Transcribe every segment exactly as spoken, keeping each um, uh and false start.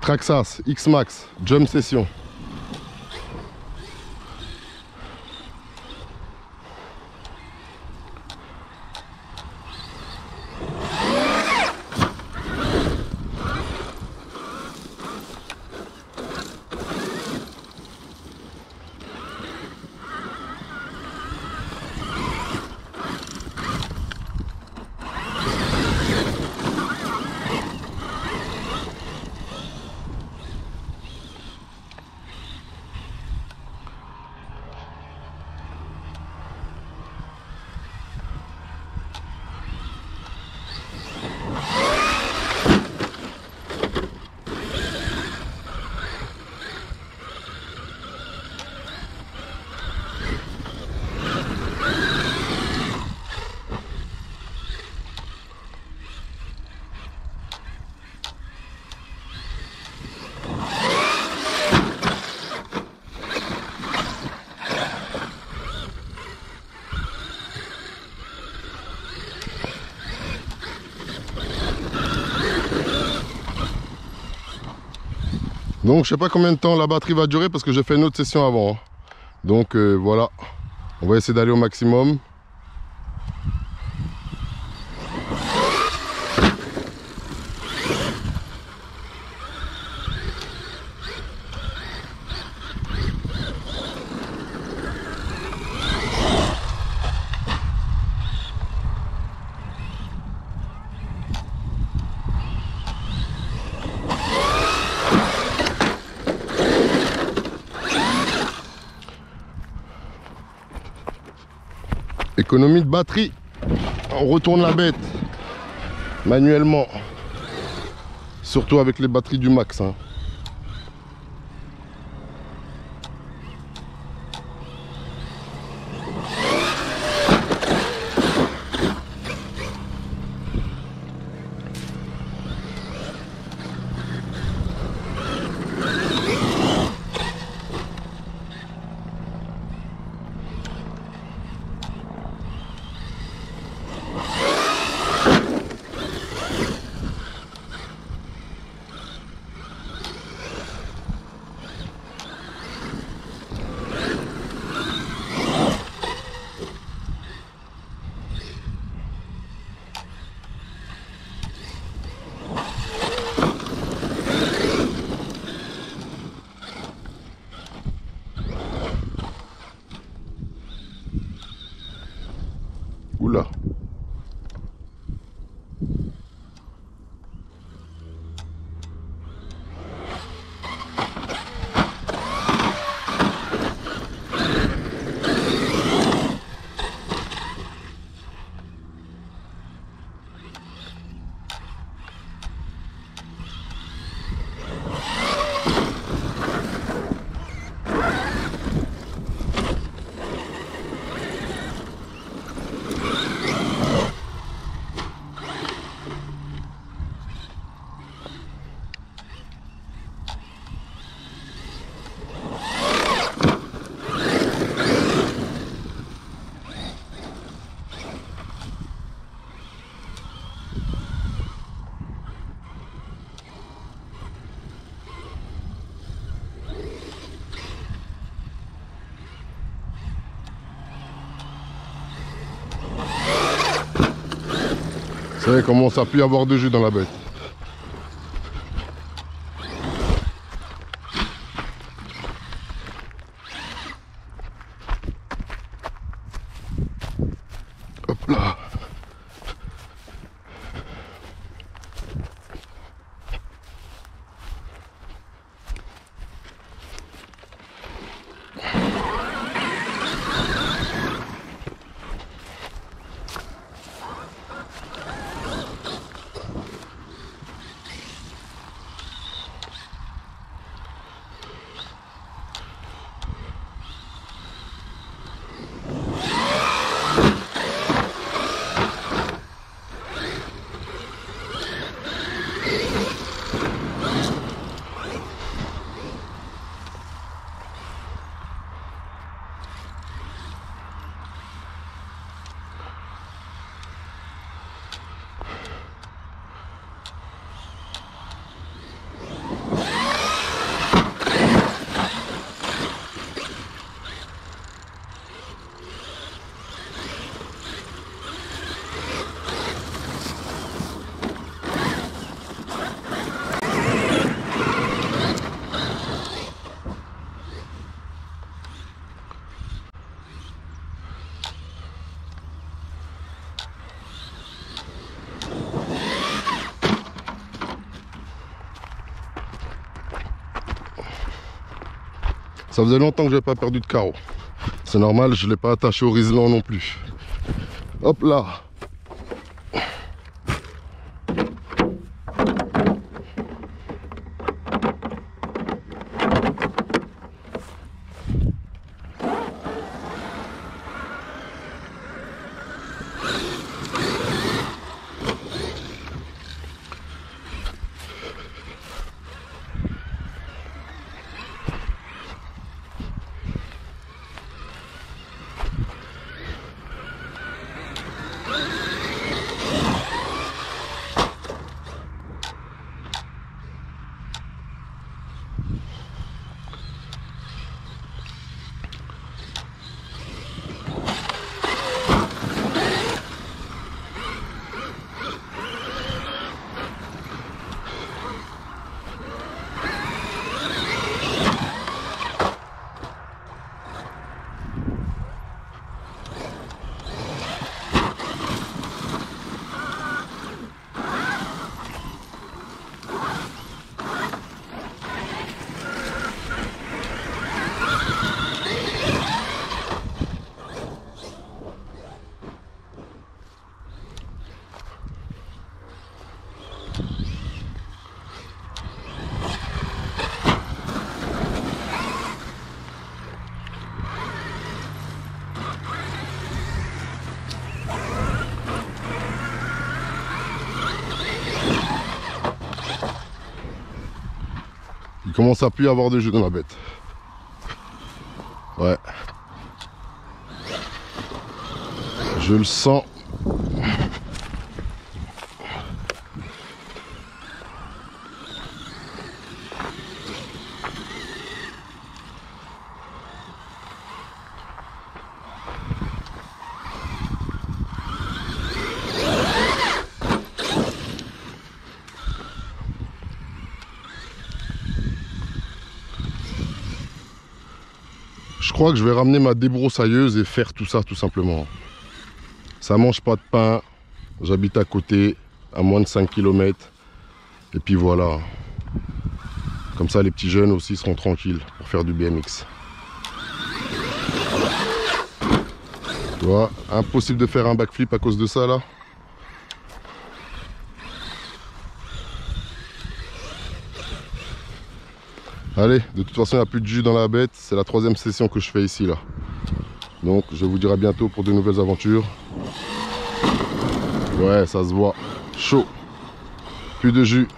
Traxxas X-Max Jump Session. Donc je sais pas combien de temps la batterie va durer parce que j'ai fait une autre session avant. Donc euh, voilà, on va essayer d'aller au maximum. Économie de batterie, on retourne la bête manuellement, surtout avec les batteries du max, hein. Oula. Vous savez comment ça peut y avoir de jus dans la bête. Hop là. Ça faisait longtemps que je n'avais pas perdu de carreau. C'est normal, je ne l'ai pas attaché au riselant non plus. Hop là. Il commence à plus y avoir de jus dans la bête. Ouais. Je le sens. Je crois que je vais ramener ma débroussailleuse et faire tout ça tout simplement. Ça mange pas de pain, j'habite à côté, à moins de cinq kilomètres. Et puis voilà. Comme ça les petits jeunes aussi seront tranquilles pour faire du B M X. Tu vois, impossible de faire un backflip à cause de ça là. Allez, de toute façon il n'y a plus de jus dans la bête, c'est la troisième session que je fais ici là. Donc je vous dirai bientôt pour de nouvelles aventures. Ouais, ça se voit, chaud, plus de jus.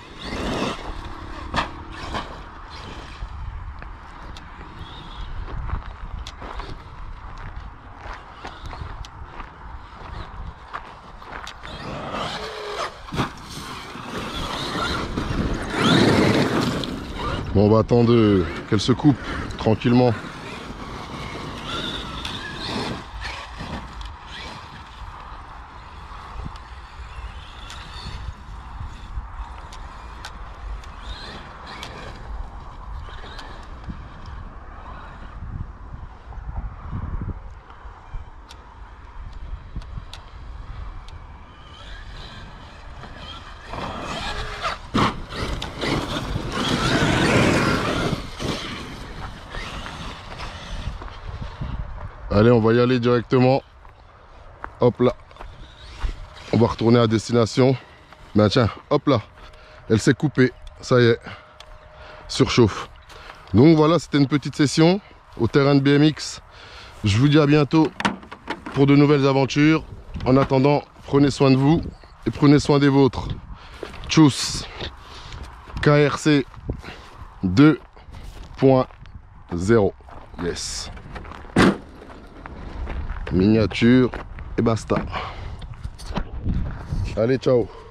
Bon, on va attendre qu'elle se coupe tranquillement. Allez, on va y aller directement. Hop là. On va retourner à destination. Ben tiens, hop là. Elle s'est coupée. Ça y est. Surchauffe. Donc voilà, c'était une petite session au terrain de B M X. Je vous dis à bientôt pour de nouvelles aventures. En attendant, prenez soin de vous et prenez soin des vôtres. Tchuss. K R C deux point zéro. Yes. Miniature et basta. Allez, ciao.